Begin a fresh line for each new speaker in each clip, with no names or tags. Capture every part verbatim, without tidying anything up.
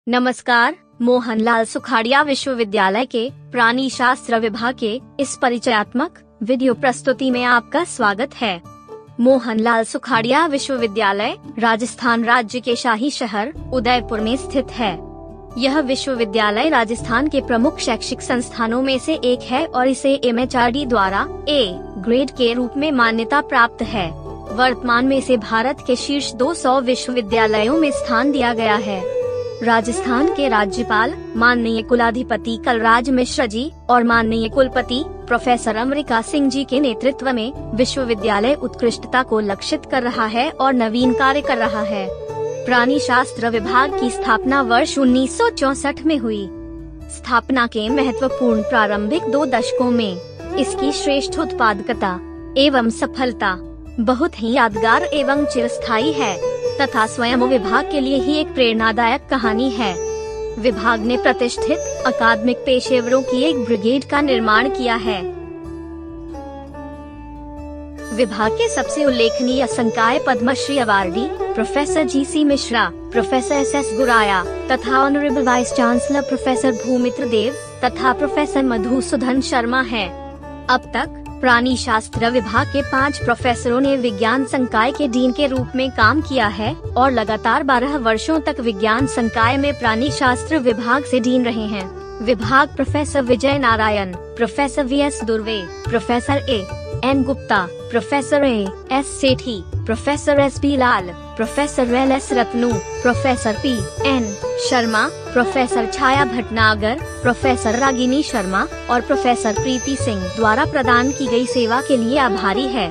नमस्कार। मोहनलाल सुखाड़िया विश्वविद्यालय के प्राणी शास्त्र विभाग के इस परिचयात्मक वीडियो प्रस्तुति में आपका स्वागत है। मोहनलाल सुखाड़िया विश्वविद्यालय राजस्थान राज्य के शाही शहर उदयपुर में स्थित है। यह विश्वविद्यालय राजस्थान के प्रमुख शैक्षिक संस्थानों में से एक है और इसे एम एच आर डी द्वारा ए ग्रेड के रूप में मान्यता प्राप्त है। वर्तमान में इसे भारत के शीर्ष दो सौ विश्वविद्यालयों में स्थान दिया गया है। राजस्थान के राज्यपाल माननीय कुलाधिपति कलराज मिश्र जी और माननीय कुलपति प्रोफेसर अमरिका सिंह जी के नेतृत्व में विश्वविद्यालय उत्कृष्टता को लक्षित कर रहा है और नवीन कार्य कर रहा है। प्राणी शास्त्र विभाग की स्थापना वर्ष उन्नीस सौ चौसठ में हुई। स्थापना के महत्वपूर्ण प्रारंभिक दो दशकों में इसकी श्रेष्ठ उत्पादकता एवं सफलता बहुत ही यादगार एवं चिरस्थायी है तथा स्वयं विभाग के लिए ही एक प्रेरणादायक कहानी है। विभाग ने प्रतिष्ठित अकादमिक पेशेवरों की एक ब्रिगेड का निर्माण किया है। विभाग के सबसे उल्लेखनीय संकाय Padmashri awardee professor G C Mishra, professor S S Guraya तथा honourable vice chancellor professor Bhumitra Dev तथा प्रोफेसर मधुसूदन शर्मा हैं। अब तक प्राणी शास्त्र विभाग के पाँच प्रोफेसरों ने विज्ञान संकाय के डीन के रूप में काम किया है और लगातार बारह वर्षों तक विज्ञान संकाय में प्राणी शास्त्र विभाग से डीन रहे हैं। विभाग professor Vijay Narayan, professor V S Durve, professor A N Gupta, professor A S Sethi, professor S P Lal, professor L S Ratnu, professor P N Sharma, professor Chhaya Bhatnagar, professor Ragini Sharma और प्रोफेसर प्रीति सिंह द्वारा प्रदान की गई सेवा के लिए आभारी है।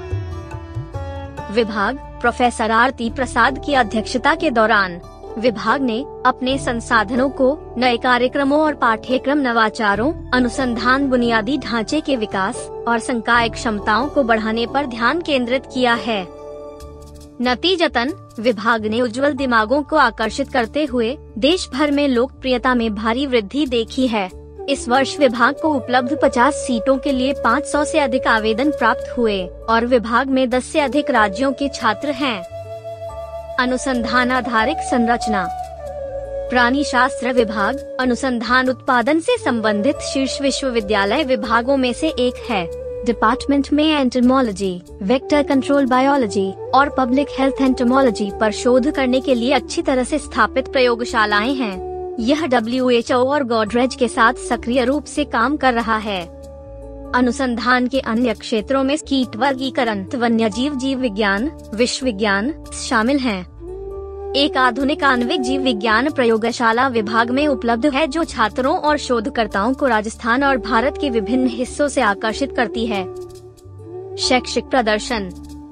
विभाग प्रोफेसर आरती प्रसाद की अध्यक्षता के दौरान विभाग ने अपने संसाधनों को नए कार्यक्रमों और पाठ्यक्रम नवाचारों, अनुसंधान, बुनियादी ढांचे के विकास और संकाय क्षमताओं को बढ़ाने पर ध्यान केंद्रित किया है। नतीजतन विभाग ने उज्जवल दिमागों को आकर्षित करते हुए देश भर में लोकप्रियता में भारी वृद्धि देखी है। इस वर्ष विभाग को उपलब्ध पचास सीटों के लिए पाँच सौ से अधिक आवेदन प्राप्त हुए और विभाग में दस से अधिक राज्यों के छात्र हैं। अनुसंधान आधारित संरचना। प्राणी शास्त्र विभाग अनुसंधान उत्पादन से संबंधित शीर्ष विश्वविद्यालय विभागों में से एक है। डिपार्टमेंट में एंटोमोलॉजी, वेक्टर कंट्रोल बायोलॉजी और पब्लिक हेल्थ एंटोमोलॉजी पर शोध करने के लिए अच्छी तरह से स्थापित प्रयोगशालाएं हैं। यह डब्ल्यू एच ओ और गोडरेज के साथ सक्रिय रूप से काम कर रहा है। अनुसंधान के अन्य क्षेत्रों में कीट वर्गीकरण, वन्यजीव जीव विज्ञान, विश्व विज्ञान शामिल हैं। एक आधुनिक आणविक जीव विज्ञान प्रयोगशाला विभाग में उपलब्ध है जो छात्रों और शोधकर्ताओं को राजस्थान और भारत के विभिन्न हिस्सों से आकर्षित करती है। शैक्षिक प्रदर्शन।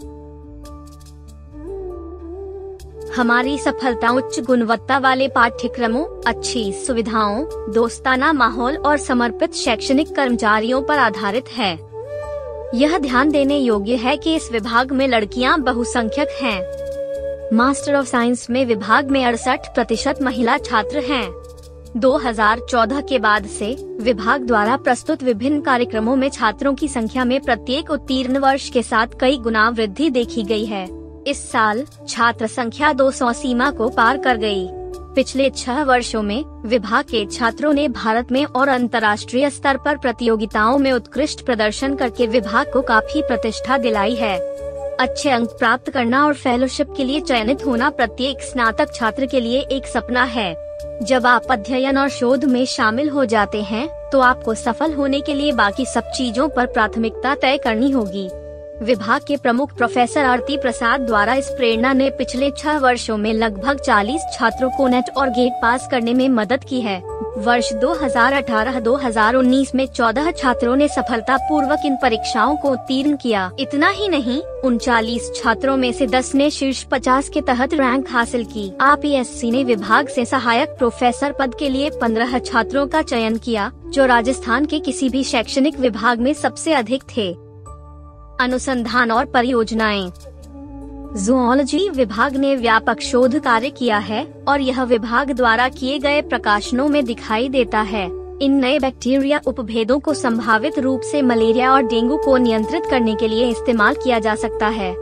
हमारी सफलता उच्च गुणवत्ता वाले पाठ्यक्रमों, अच्छी सुविधाओं, दोस्ताना माहौल और समर्पित शैक्षणिक कर्मचारियों पर आधारित है। यह ध्यान देने योग्य है कि इस विभाग में लड़कियां बहुसंख्यक हैं। मास्टर ऑफ साइंस में विभाग में अड़सठ प्रतिशत महिला छात्र हैं। दो हज़ार चौदह के बाद से विभाग द्वारा प्रस्तुत विभिन्न कार्यक्रमों में छात्रों की संख्या में प्रत्येक उत्तीर्ण वर्ष के साथ कई गुना वृद्धि देखी गई है। इस साल छात्र संख्या दो सौ सीमा को पार कर गई। पिछले छह वर्षों में विभाग के छात्रों ने भारत में और अंतर्राष्ट्रीय स्तर पर प्रतियोगिताओं में उत्कृष्ट प्रदर्शन करके विभाग को काफी प्रतिष्ठा दिलाई है। अच्छे अंक प्राप्त करना और फेलोशिप के लिए चयनित होना प्रत्येक स्नातक छात्र के लिए एक सपना है। जब आप अध्ययन और शोध में शामिल हो जाते हैं तो आपको सफल होने के लिए बाकी सब चीजों पर प्राथमिकता तय करनी होगी। विभाग के प्रमुख प्रोफेसर आरती प्रसाद द्वारा इस प्रेरणा ने पिछले छह वर्षों में लगभग चालीस छात्रों को नेट और गेट पास करने में मदद की है। वर्ष दो हज़ार अठारह दो हज़ार उन्नीस में चौदह छात्रों ने सफलतापूर्वक इन परीक्षाओं को उत्तीर्ण किया। इतना ही नहीं, उनचालीस छात्रों में से दस ने शीर्ष पचास के तहत रैंक हासिल की। आ पी एस सी ने विभाग से सहायक प्रोफेसर पद के लिए पंद्रह छात्रों का चयन किया, जो राजस्थान के किसी भी शैक्षणिक विभाग में सबसे अधिक थे। अनुसंधान और परियोजनाएं। ज़ूलॉजी विभाग ने व्यापक शोध कार्य किया है और यह विभाग द्वारा किए गए प्रकाशनों में दिखाई देता है। इन नए बैक्टीरिया उपभेदों को संभावित रूप से मलेरिया और डेंगू को नियंत्रित करने के लिए इस्तेमाल किया जा सकता है।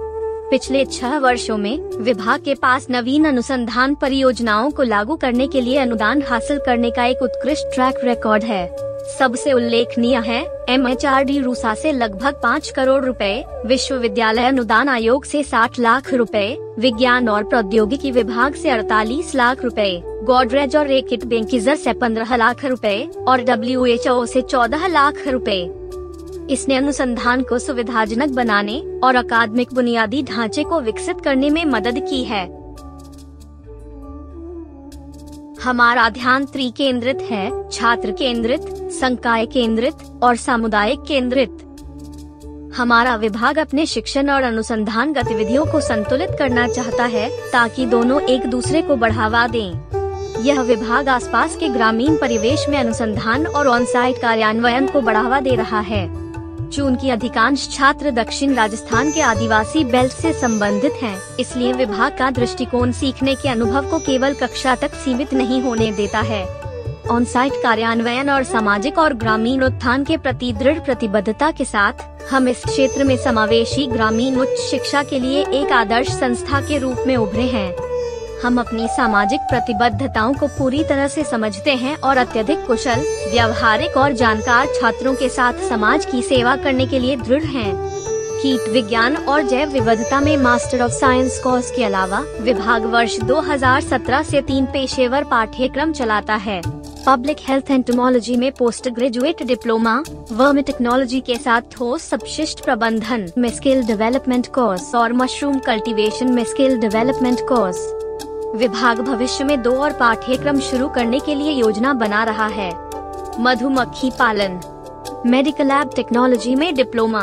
पिछले छह वर्षों में विभाग के पास नवीन अनुसंधान परियोजनाओं को लागू करने के लिए अनुदान हासिल करने का एक उत्कृष्ट ट्रैक रिकॉर्ड है। सबसे उल्लेखनीय है M H R D RUSA से लगभग पाँच करोड़ रुपए, विश्वविद्यालय अनुदान आयोग से साठ लाख रुपए, विज्ञान और प्रौद्योगिकी विभाग से अड़तालीस लाख रुपए, गोदरेज और रेकिट बेंकिजर से पंद्रह लाख रुपए और डब्ल्यू एच ओ से चौदह लाख रुपए। इसने अनुसंधान को सुविधाजनक बनाने और अकादमिक बुनियादी ढांचे को विकसित करने में मदद की है। हमारा ध्यान त्रिकेंद्रित है, छात्र केंद्रित, संकाय केंद्रित और सामुदायिक केंद्रित। हमारा विभाग अपने शिक्षण और अनुसंधान गतिविधियों को संतुलित करना चाहता है ताकि दोनों एक दूसरे को बढ़ावा दें। यह विभाग आसपास के ग्रामीण परिवेश में अनुसंधान और ऑन साइट कार्यान्वयन को बढ़ावा दे रहा है। चूंकि अधिकांश छात्र दक्षिण राजस्थान के आदिवासी बेल्ट से संबंधित हैं, इसलिए विभाग का दृष्टिकोण सीखने के अनुभव को केवल कक्षा तक सीमित नहीं होने देता है। ऑन साइट कार्यान्वयन और सामाजिक और ग्रामीण उत्थान के प्रति दृढ़ प्रतिबद्धता के साथ हम इस क्षेत्र में समावेशी ग्रामीण उच्च शिक्षा के लिए एक आदर्श संस्था के रूप में उभरे हैं। हम अपनी सामाजिक प्रतिबद्धताओं को पूरी तरह से समझते हैं और अत्यधिक कुशल, व्यावहारिक और जानकार छात्रों के साथ समाज की सेवा करने के लिए दृढ़ हैं। कीट विज्ञान और जैव विविधता में मास्टर ऑफ साइंस कोर्स के अलावा विभाग वर्ष दो हज़ार सत्रह से तीन पेशेवर पाठ्यक्रम चलाता है। पब्लिक हेल्थ एंटोमोलॉजी में post graduate diploma, vermi technology के साथ ठोस अपशिष्ट प्रबंधन में स्किल डेवलपमेंट कोर्स और मशरूम कल्टीवेशन में स्किल डेवलपमेंट कोर्स। विभाग भविष्य में दो और पाठ्यक्रम शुरू करने के लिए योजना बना रहा है। मधुमक्खी पालन, मेडिकल लैब टेक्नोलॉजी में डिप्लोमा,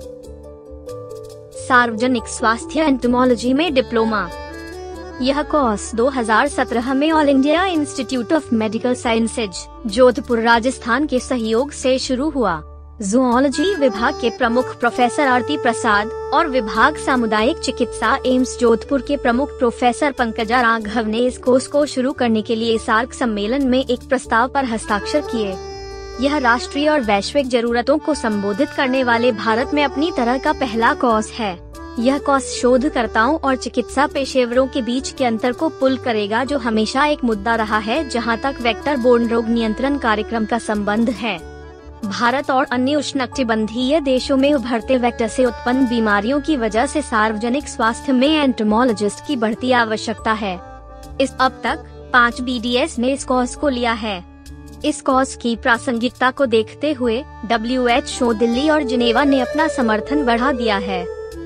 सार्वजनिक स्वास्थ्य एंटोमोलॉजी में डिप्लोमा। यह कोर्स दो हज़ार सत्रह में All India Institute of Medical Sciences, Jodhpur Rajasthan के सहयोग से शुरू हुआ। जूलॉजी विभाग के प्रमुख प्रोफेसर आरती प्रसाद और विभाग सामुदायिक चिकित्सा एम्स जोधपुर के प्रमुख प्रोफेसर पंकजा राघव ने इस कोर्स को शुरू करने के लिए सार्क सम्मेलन में एक प्रस्ताव पर हस्ताक्षर किए। यह राष्ट्रीय और वैश्विक जरूरतों को संबोधित करने वाले भारत में अपनी तरह का पहला कोर्स है। यह कोर्स शोधकर्ताओं और चिकित्सा पेशेवरों के बीच के अंतर को पुल करेगा, जो हमेशा एक मुद्दा रहा है जहां तक वेक्टर बोर्न रोग नियंत्रण कार्यक्रम का संबंध है। भारत और अन्य उष्णकटिबंधीय देशों में उभरते वेक्टर से उत्पन्न बीमारियों की वजह से सार्वजनिक स्वास्थ्य में एंटोमोलॉजिस्ट की बढ़ती आवश्यकता है। इस अब तक पाँच बी डी एस ने इस कोर्स को लिया है। इस कोर्स की प्रासंगिकता को देखते हुए डब्ल्यू एच ओ दिल्ली और जिनेवा ने अपना समर्थन बढ़ा दिया है।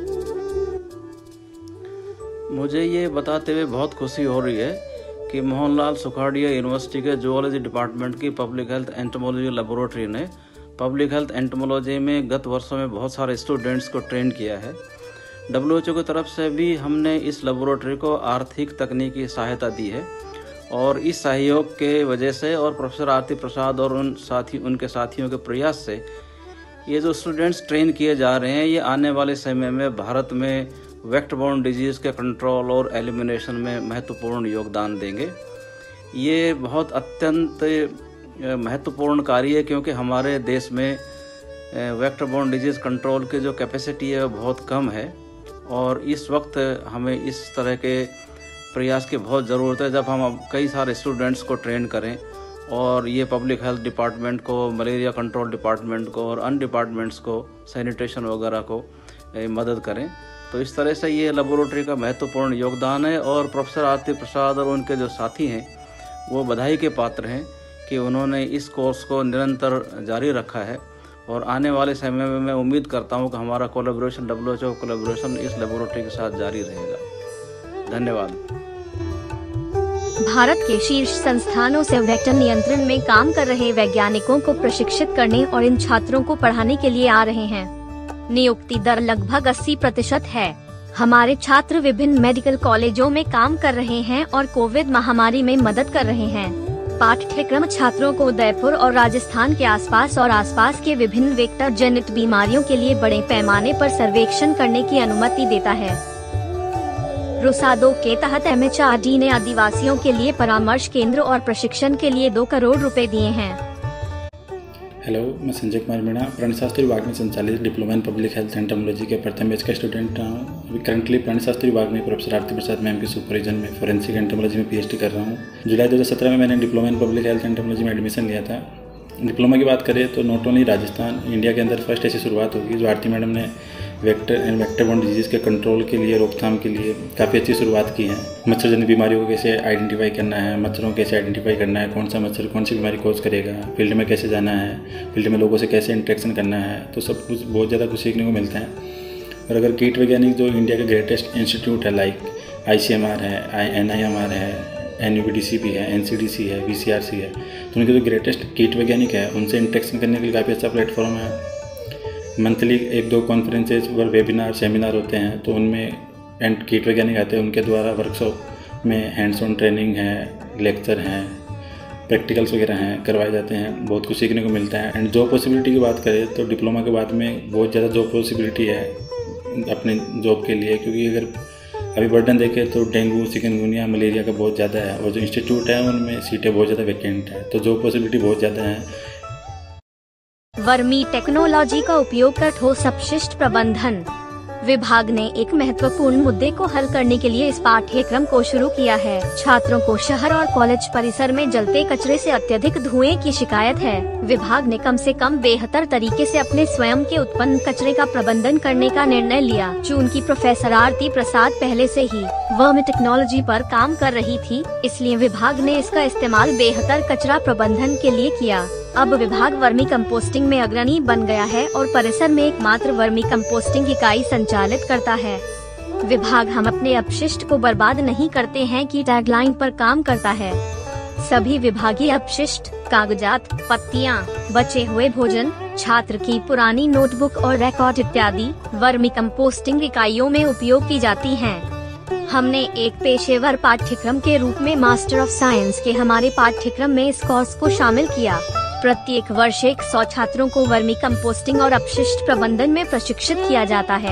मुझे ये बताते हुए बहुत खुशी हो रही है कि मोहनलाल सुखाड़िया यूनिवर्सिटी के जूलॉजी डिपार्टमेंट की पब्लिक हेल्थ एंटोमोलॉजी लेबोरेटरी ने पब्लिक हेल्थ एंटोमोलॉजी में गत वर्षों में बहुत सारे स्टूडेंट्स को ट्रेन किया है। डब्ल्यू एच ओ की तरफ से भी हमने इस लेबोरेटरी को आर्थिक तकनीकी सहायता दी है और इस सहयोग के वजह से और प्रोफेसर आरती प्रसाद और उन साथी उनके साथियों के प्रयास से ये जो स्टूडेंट्स ट्रेन किए जा रहे हैं, ये आने वाले समय में भारत में वेक्टर बोर्न डिजीज़ के कंट्रोल और एलिमिनेशन में महत्वपूर्ण योगदान देंगे। ये बहुत अत्यंत महत्वपूर्ण कार्य है क्योंकि हमारे देश में वेक्टर बोर्न डिजीज़ कंट्रोल की जो कैपेसिटी है वो बहुत कम है और इस वक्त हमें इस तरह के प्रयास की बहुत ज़रूरत है। जब हम कई सारे स्टूडेंट्स को ट्रेन करें और ये पब्लिक हेल्थ डिपार्टमेंट को, मलेरिया कंट्रोल डिपार्टमेंट को और अन्य डिपार्टमेंट्स को, सैनिटेशन वगैरह को मदद करें, तो इस तरह से ये लेबोरेटरी का महत्वपूर्ण योगदान है। और प्रोफेसर आरती प्रसाद और उनके जो साथी हैं वो बधाई के पात्र हैं कि उन्होंने इस कोर्स को निरंतर जारी रखा है और आने वाले समय में मैं उम्मीद करता हूं कि हमारा collaboration, W H O collaboration इस लेबोरेटरी के साथ जारी रहेगा। धन्यवाद।
भारत के शीर्ष संस्थानों से वेक्टर नियंत्रण में काम कर रहे वैज्ञानिकों को प्रशिक्षित करने और इन छात्रों को पढ़ाने के लिए आ रहे हैं। नियुक्ति दर लगभग अस्सी प्रतिशत है। हमारे छात्र विभिन्न मेडिकल कॉलेजों में काम कर रहे हैं और कोविड महामारी में मदद कर रहे हैं। पाठ्यक्रम छात्रों को उदयपुर और राजस्थान के आसपास और आसपास के विभिन्न वेक्टर जनित बीमारियों के लिए बड़े पैमाने पर सर्वेक्षण करने की अनुमति देता है। रुसादो के तहत एम एच आर डी ने आदिवासियों के लिए परामर्श केंद्र और प्रशिक्षण के लिए दो करोड़ रुपए दिए हैं।
हेलो, मैं संजय कुमार मीणा प्राणीशास्त्र विभाग में संचालित diploma in public health entomology के प्रथम बैच का स्टूडेंट हूँ। अभी करंटली प्राणीशास्त्र विभाग में प्रोफेसर आरती प्रसाद मैम के सुपरविजन में फोरेंसिक एंटोमोलॉजी में पीएचडी कर रहा हूँ। जुलाई दो हज़ार सत्रह में मैंने diploma in public health entomology में एडमिशन लिया था। डिप्लोमा की बात करें तो नॉट ओनली राजस्थान, इंडिया के अंदर फर्स्ट ऐसी शुरुआत होगी जो आरती मैडम ने vector and vector borne disease के कंट्रोल के लिए, रोकथाम के लिए काफ़ी अच्छी शुरुआत की है। मच्छरजन्य बीमारियों को कैसे आइडेंटिफाई करना है, मच्छरों को कैसे आइडेंटिफाई करना है, कौन सा मच्छर कौन सी बीमारी कॉज करेगा, फील्ड में कैसे जाना है, फील्ड में लोगों से कैसे इंटरेक्शन करना है, तो सब कुछ बहुत ज़्यादा कुछ सीखने को मिलता है। और अगर कीट वैज्ञानिक जो इंडिया का ग्रेटेस्ट इंस्टीट्यूट है, like I C M R है, एन आई एम आर है, N U B D C भी है, एन सी डी सी है, वी सी आर सी है, तो उनके जो ग्रेटेस्ट कीट वैज्ञानिक है उनसे इंटरेक्शन करने के लिए काफ़ी अच्छा प्लेटफॉर्म है। मंथली एक दो कॉन्फ्रेंसेज और वेबिनार सेमिनार होते हैं, तो उनमें एंड कीट वैज्ञानिक आते हैं, उनके द्वारा वर्कशॉप में हैंड्स ऑन ट्रेनिंग है, लेक्चर हैं, प्रैक्टिकल्स वगैरह हैं, करवाए जाते हैं। बहुत कुछ सीखने को मिलता है। एंड जॉब पॉसिबिलिटी की बात करें तो डिप्लोमा के बाद में बहुत ज़्यादा जॉब पॉसिबिलिटी है अपने जॉब के लिए, क्योंकि अगर अभी बर्डन देखें तो डेंगू, चिकनगुनिया, मलेरिया का बहुत ज़्यादा है, और जो इंस्टीट्यूट है उनमें सीटें बहुत ज़्यादा वैकेंट है, तो जॉब पॉसिबिलिटी बहुत ज़्यादा है।
वर्मी टेक्नोलॉजी का उपयोग कर ठोस अपशिष्ट प्रबंधन विभाग ने एक महत्वपूर्ण मुद्दे को हल करने के लिए इस पाठ्यक्रम को शुरू किया है। छात्रों को शहर और कॉलेज परिसर में जलते कचरे से अत्यधिक धुएं की शिकायत है। विभाग ने कम से कम बेहतर तरीके से अपने स्वयं के उत्पन्न कचरे का प्रबंधन करने का निर्णय लिया। चूंकि प्रोफेसर आरती प्रसाद पहले से ही वर्मी टेक्नोलॉजी पर काम कर रही थी, इसलिए विभाग ने इसका इस्तेमाल बेहतर कचरा प्रबंधन के लिए किया। अब विभाग वर्मी कंपोस्टिंग में अग्रणी बन गया है और परिसर में एकमात्र वर्मी कंपोस्टिंग इकाई संचालित करता है। विभाग हम अपने अपशिष्ट को बर्बाद नहीं करते हैं की टैगलाइन पर काम करता है। सभी विभागीय अपशिष्ट, कागजात, पत्तियां, बचे हुए भोजन, छात्र की पुरानी नोटबुक और रिकॉर्ड इत्यादि वर्मी कंपोस्टिंग इकाइयों में उपयोग की जाती हैं। हमने एक पेशेवर पाठ्यक्रम के रूप में मास्टर ऑफ साइंस के हमारे पाठ्यक्रम में इस कोर्स को शामिल किया। प्रत्येक वर्ष एक सौ छात्रों को वर्मी कंपोस्टिंग और अपशिष्ट प्रबंधन में प्रशिक्षित किया जाता है।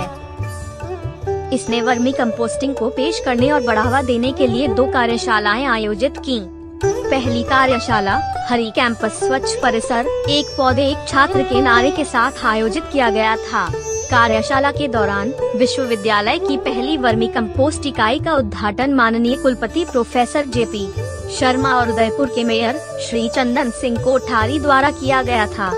इसने वर्मी कंपोस्टिंग को पेश करने और बढ़ावा देने के लिए दो कार्यशालाएं आयोजित की। पहली कार्यशाला हरी कैंपस स्वच्छ परिसर, एक पौधे एक छात्र के नारे के साथ आयोजित किया गया था। कार्यशाला के दौरान विश्वविद्यालय की पहली वर्मी कंपोस्ट इकाई का उद्घाटन माननीय कुलपति प्रोफेसर जे पी शर्मा और उदयपुर के मेयर श्री चंदन सिंह कोठारी द्वारा किया गया था।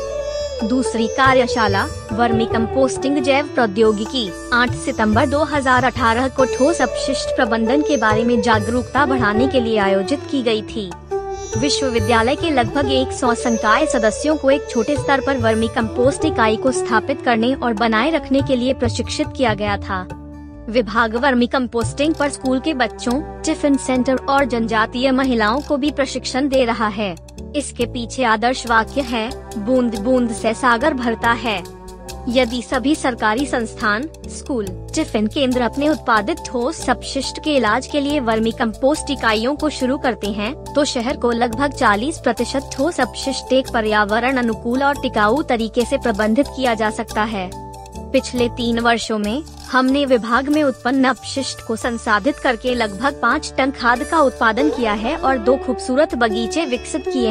दूसरी कार्यशाला वर्मी कंपोस्टिंग जैव प्रौद्योगिकी आठ सितंबर दो हज़ार अठारह को ठोस अपशिष्ट प्रबंधन के बारे में जागरूकता बढ़ाने के लिए आयोजित की गई थी। विश्वविद्यालय के लगभग सौ संकाय सदस्यों को एक छोटे स्तर पर वर्मी कंपोस्ट इकाई को स्थापित करने और बनाए रखने के लिए प्रशिक्षित किया गया था। विभाग वर्मी कंपोस्टिंग पर स्कूल के बच्चों, टिफिन सेंटर और जनजातीय महिलाओं को भी प्रशिक्षण दे रहा है। इसके पीछे आदर्श वाक्य है, बूंद बूंद से सागर भरता है। यदि सभी सरकारी संस्थान, स्कूल, टिफिन केंद्र अपने उत्पादित ठोस अपशिष्ट के इलाज के लिए वर्मी कंपोस्ट इकाइयों को शुरू करते हैं, तो शहर को लगभग चालीस प्रतिशत ठोस अपशिष्ट एक पर्यावरण अनुकूल और टिकाऊ तरीके से प्रबंधित किया जा सकता है। पिछले तीन वर्षों में हमने विभाग में उत्पन्न अपशिष्ट को संसाधित करके लगभग पाँच टन खाद का उत्पादन किया है और दो खूबसूरत बगीचे विकसित किए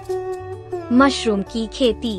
हैं। मशरूम की खेती,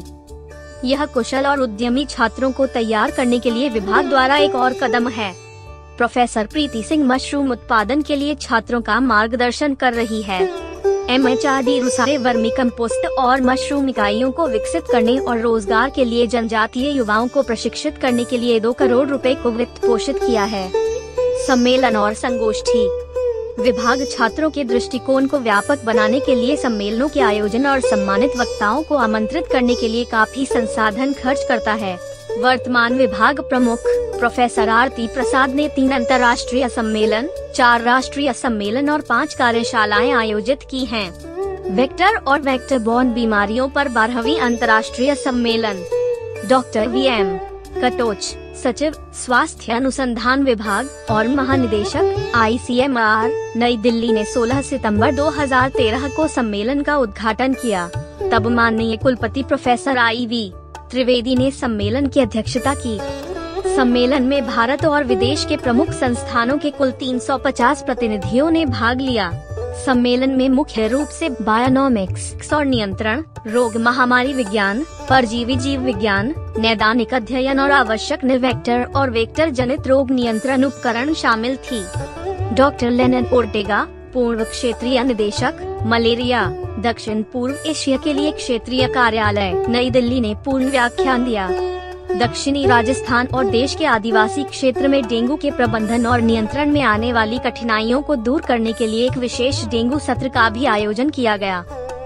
यह कुशल और उद्यमी छात्रों को तैयार करने के लिए विभाग द्वारा एक और कदम है। प्रोफेसर प्रीति सिंह मशरूम उत्पादन के लिए छात्रों का मार्गदर्शन कर रही है। M H R D RUSA ने वर्मी कंपोस्ट और मशरूम इकाइयों को विकसित करने और रोजगार के लिए जनजातीय युवाओं को प्रशिक्षित करने के लिए दो करोड़ रुपए को वित्त पोषित किया है। सम्मेलन और संगोष्ठी, विभाग छात्रों के दृष्टिकोण को व्यापक बनाने के लिए सम्मेलनों के आयोजन और सम्मानित वक्ताओं को आमंत्रित करने के लिए काफी संसाधन खर्च करता है। वर्तमान विभाग प्रमुख प्रोफेसर आरती प्रसाद ने तीन अंतर्राष्ट्रीय सम्मेलन, चार राष्ट्रीय सम्मेलन और पाँच कार्यशालाएं आयोजित की हैं। वेक्टर और वेक्टर बॉर्न बीमारियों पर बारहवीं अंतर्राष्ट्रीय सम्मेलन। डॉक्टर वी एम कटोच, सचिव स्वास्थ्य अनुसंधान विभाग और महानिदेशक आई सी एम आर, नई दिल्ली ने सोलह सितंबर दो हज़ार तेरह को सम्मेलन का उद्घाटन किया। तब माननीय कुलपति प्रोफेसर आई वी त्रिवेदी ने सम्मेलन की अध्यक्षता की। सम्मेलन में भारत और विदेश के प्रमुख संस्थानों के कुल तीन सौ पचास प्रतिनिधियों ने भाग लिया। सम्मेलन में मुख्य रूप से बायोनोमिक्स और नियंत्रण, रोग महामारी विज्ञान, परजीवी जीव विज्ञान, नैदानिक अध्ययन और आवश्यक वेक्टर और वेक्टर जनित रोग नियंत्रण उपकरण शामिल थी। डॉक्टर लेनन ओर्टेगा, पूर्व क्षेत्रीय निदेशक, मलेरिया, दक्षिण पूर्व एशिया के लिए क्षेत्रीय कार्यालय, नई दिल्ली ने पूर्ण व्याख्यान दिया। दक्षिणी राजस्थान और देश के आदिवासी क्षेत्र में डेंगू के प्रबंधन और नियंत्रण में आने वाली कठिनाइयों को दूर करने के लिए एक विशेष डेंगू सत्र का भी आयोजन किया गया।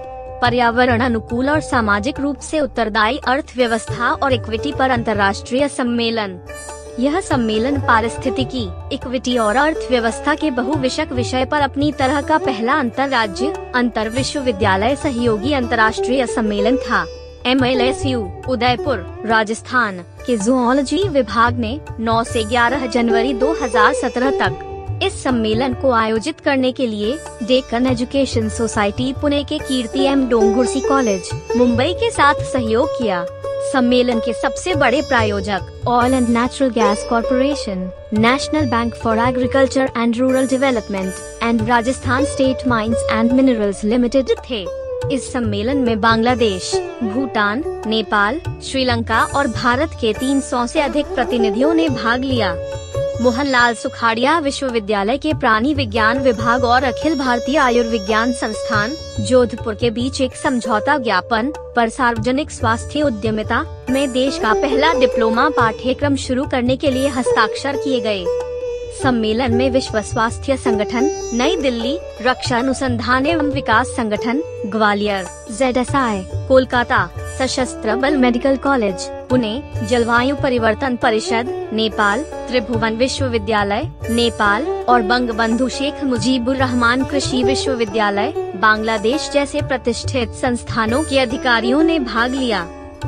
पर्यावरण अनुकूल और सामाजिक रूप से उत्तरदायी अर्थव्यवस्था और इक्विटी पर अंतर्राष्ट्रीय सम्मेलन। यह सम्मेलन पारिस्थितिकी, इक्विटी और अर्थव्यवस्था के बहुविषयक विषय पर अपनी तरह का पहला अंतर्राज्य, अंतर विश्वविद्यालय सहयोगी अंतर्राष्ट्रीय सम्मेलन था। M L S U, Udaipur, Rajasthan के जूलॉजी विभाग ने नौ से ग्यारह जनवरी दो हज़ार सत्रह तक इस सम्मेलन को आयोजित करने के लिए डेक्कन एजुकेशन सोसाइटी पुणे के कीर्ति एम डोंगुर्सी कॉलेज, मुंबई के साथ सहयोग किया। सम्मेलन के सबसे बड़े प्रायोजक oil and natural gas corporation, national bank for agriculture and rural development and Rajasthan state mines and minerals limited थे। इस सम्मेलन में बांग्लादेश, भूटान, नेपाल, श्रीलंका और भारत के तीन सौ से अधिक प्रतिनिधियों ने भाग लिया। मोहनलाल सुखाड़िया विश्वविद्यालय के प्राणी विज्ञान विभाग और अखिल भारतीय आयुर्विज्ञान संस्थान, जोधपुर के बीच एक समझौता ज्ञापन पर सार्वजनिक स्वास्थ्य उद्यमिता में देश का पहला डिप्लोमा पाठ्यक्रम शुरू करने के लिए हस्ताक्षर किए गए। सम्मेलन में विश्व स्वास्थ्य संगठन, नई दिल्ली, रक्षा अनुसंधान एवं विकास संगठन, Gwalior, Z S I, Kolkata, सशस्त्र बल मेडिकल कॉलेज, पुणे, जलवायु परिवर्तन परिषद, नेपाल, त्रिभुवन विश्वविद्यालय, नेपाल और बंगबंधु शेख मुजीबुर रहमान कृषि विश्वविद्यालय, बांग्लादेश जैसे प्रतिष्ठित संस्थानों के अधिकारियों ने भाग लिया।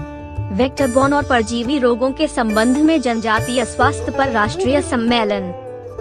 वेक्टर बॉर्न और परजीवी रोगों के संबंध में जनजातीय स्वास्थ्य पर राष्ट्रीय सम्मेलन।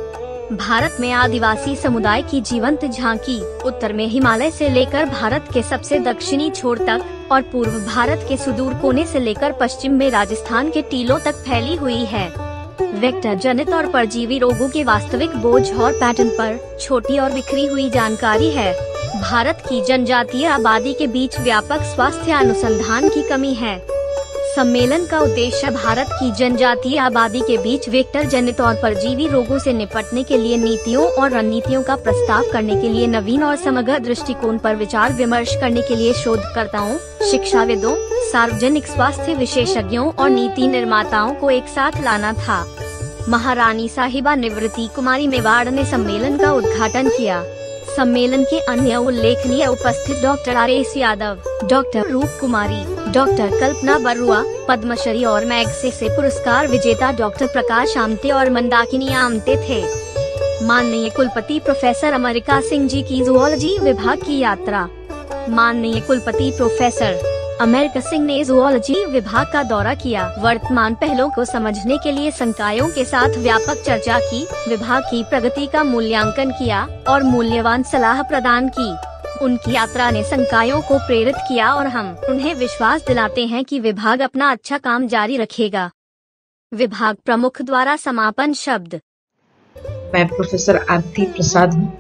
भारत में आदिवासी समुदाय की जीवंत झांकी उत्तर में हिमालय से लेकर भारत के सबसे दक्षिणी छोर तक और पूर्व भारत के सुदूर कोने से लेकर पश्चिम में राजस्थान के टीलों तक फैली हुई है। वेक्टर जनित और परजीवी रोगों के वास्तविक बोझ और पैटर्न पर छोटी और बिखरी हुई जानकारी है। भारत की जनजातीय आबादी के बीच व्यापक स्वास्थ्य अनुसंधान की कमी है। सम्मेलन का उद्देश्य भारत की जनजातीय आबादी के बीच वेक्टर जनित और परजीवी रोगों से निपटने के लिए नीतियों और रणनीतियों का प्रस्ताव करने के लिए नवीन और समग्र दृष्टिकोण पर विचार विमर्श करने के लिए शोधकर्ताओं, शिक्षाविदों, सार्वजनिक स्वास्थ्य विशेषज्ञों और नीति निर्माताओं को एक साथ लाना था। महारानी साहिबा निवृत्ति कुमारी मेवाड़ ने सम्मेलन का उद्घाटन किया। सम्मेलन के अन्य उल्लेखनीय उपस्थित doctor R S Yadav, doctor Roop Kumari, doctor Kalpana Barua, Padmashri और मैग्सेसे पुरस्कार विजेता डॉक्टर प्रकाश आमटे और मंदाकिनी आमटे थे। माननीय कुलपति प्रोफेसर अमेरिका सिंह जी की जूलॉजी विभाग की यात्रा। माननीय कुलपति प्रोफेसर अमेरिका सिंह ने जूलॉजी विभाग का दौरा किया, वर्तमान पहलों को समझने के लिए संकायों के साथ व्यापक चर्चा की, विभाग की प्रगति का मूल्यांकन किया और मूल्यवान सलाह प्रदान की। उनकी यात्रा ने संकायों को प्रेरित किया और हम उन्हें विश्वास दिलाते हैं कि विभाग अपना अच्छा काम जारी रखेगा। विभाग प्रमुख द्वारा समापन शब्द।
मैं प्रोफेसर आरती प्रसाद हूँ,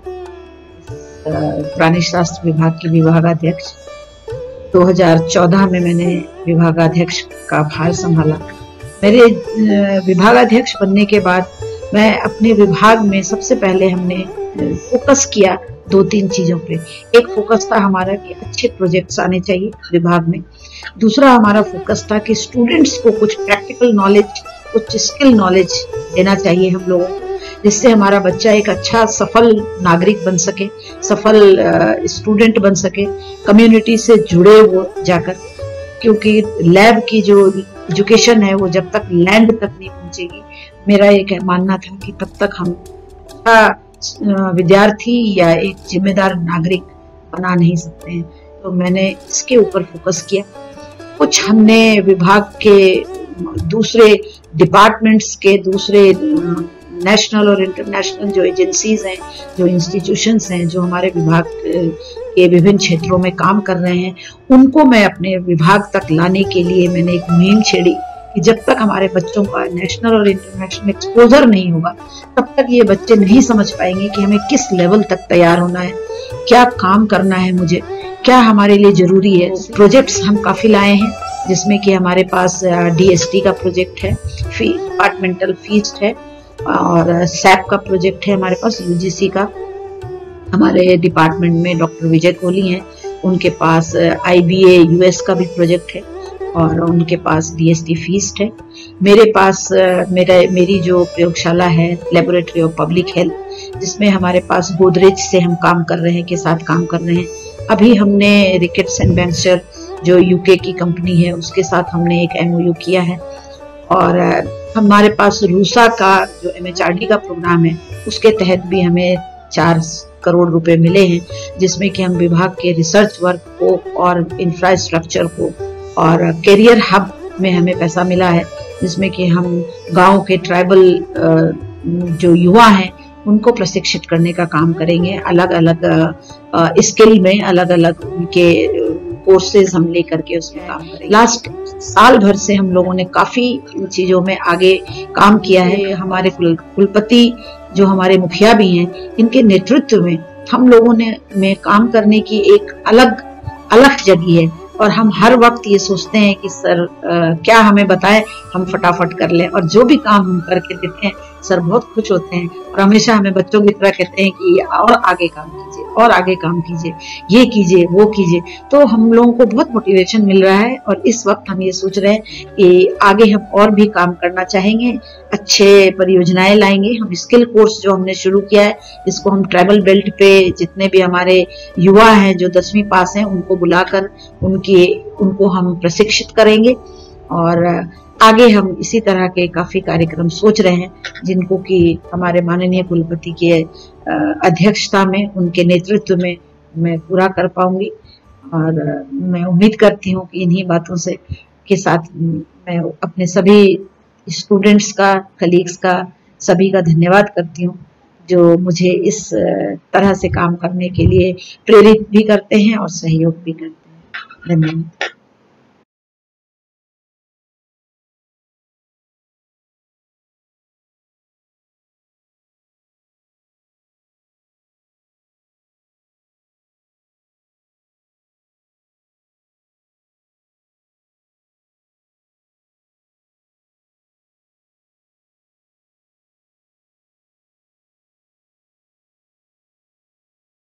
प्राणी शास्त्र विभाग की विभागाध्यक्ष। दो हज़ार चौदह में मैंने विभागाध्यक्ष का भार संभाला। मेरे विभागाध्यक्ष बनने के बाद मैं अपने विभाग में सबसे पहले हमने फोकस किया दो तीन चीजों पे। एक फोकस था हमारा कि अच्छे प्रोजेक्ट्स आने चाहिए विभाग में। दूसरा हमारा फोकस था कि स्टूडेंट्स को कुछ प्रैक्टिकल नॉलेज, कुछ स्किल नॉलेज देना चाहिए हम लोगों को, जिससे हमारा बच्चा एक अच्छा सफल नागरिक बन सके, सफल स्टूडेंट बन सके, कम्युनिटी से जुड़े वो जाकर। क्योंकि लैब की जो एजुकेशन है वो जब तक लैंड तक नहीं पहुंचेगी, मेरा एक मानना था कि तब तक हम अच्छा विद्यार्थी या एक जिम्मेदार नागरिक बना नहीं सकते हैं। तो मैंने इसके ऊपर फोकस किया। कुछ हमने विभाग के दूसरे डिपार्टमेंट्स के, दूसरे नेशनल और इंटरनेशनल जो एजेंसीज हैं, जो इंस्टीट्यूशंस हैं, जो हमारे विभाग के विभिन्न क्षेत्रों में काम कर रहे हैं, उनको मैं अपने विभाग तक लाने के लिए मैंने एक मुहिम छेड़ी कि जब तक हमारे बच्चों का नेशनल और इंटरनेशनल एक्सपोजर नहीं होगा तब तक ये बच्चे नहीं समझ पाएंगे कि हमें किस लेवल तक तैयार होना है, क्या काम करना है, मुझे क्या हमारे लिए जरूरी है। प्रोजेक्ट्स हम काफी लाए हैं, जिसमें कि हमारे पास डीएसटी का प्रोजेक्ट है, डिपार्टमेंटल फीस्ट है, और सैप का प्रोजेक्ट है हमारे पास, यूजीसी का। हमारे डिपार्टमेंट में डॉक्टर विजय कोहली हैं, उनके पास आईबीए यूएस का भी प्रोजेक्ट है, और उनके पास डीएसटी फीस्ट है। मेरे पास मेरा मेरी जो प्रयोगशाला है लेबोरेटरी ऑफ पब्लिक हेल्थ, जिसमें हमारे पास गोदरेज से हम काम कर रहे हैं के साथ काम कर रहे हैं। अभी हमने रिकेट्स एंड वेंचर जो यूके की कंपनी है उसके साथ हमने एक एमओयू किया है, और हमारे पास रूसा का जो एमएचआरडी का प्रोग्राम है उसके तहत भी हमें चार करोड़ रुपए मिले हैं, जिसमें कि हम विभाग के रिसर्च वर्क को और इंफ्रास्ट्रक्चर को और करियर हब में हमें पैसा मिला है, जिसमें कि हम गांव के ट्राइबल जो युवा हैं उनको प्रशिक्षित करने का काम करेंगे। अलग अलग स्किल में अलग अलग उनके कोर्सेज हम लेकर के उसमें काम करेंगे। लास्ट साल भर से हम लोगों ने काफी चीजों में आगे काम किया है। हमारे कुलपति जो हमारे मुखिया भी हैं, इनके नेतृत्व में हम लोगों ने में काम करने की एक अलग अलग जगह है, और हम हर वक्त ये सोचते हैं कि सर आ, क्या हमें बताएं, हम फटाफट कर लें, और जो भी काम हम करके देते हैं सर बहुत खुश होते हैं, और हमेशा हमें बच्चों की तरह कहते हैं कि और आगे काम कीजिए, और आगे काम कीजिए, ये कीजिए, वो कीजिए। तो हम लोगों को बहुत मोटिवेशन मिल रहा है, और इस वक्त हम ये सोच रहे हैं कि आगे हम और भी काम करना चाहेंगे, अच्छे परियोजनाएं लाएंगे। हम स्किल कोर्स जो हमने शुरू किया है, इसको हम ट्राइबल बेल्ट पे जितने भी हमारे युवा हैं जो दसवीं पास हैं उनको बुलाकर उनकी उनको हम प्रशिक्षित करेंगे, और आगे हम इसी तरह के काफी कार्यक्रम सोच रहे हैं, जिनको कि हमारे माननीय कुलपति के अध्यक्षता में, उनके नेतृत्व में मैं पूरा कर पाऊंगी। और मैं उम्मीद करती हूँ कि इन्हीं बातों से के साथ मैं अपने सभी स्टूडेंट्स का, कलीग्स का, सभी का धन्यवाद करती हूँ, जो मुझे इस तरह से काम करने के लिए प्रेरित भी करते हैं और सहयोग भी करते हैं। धन्यवाद।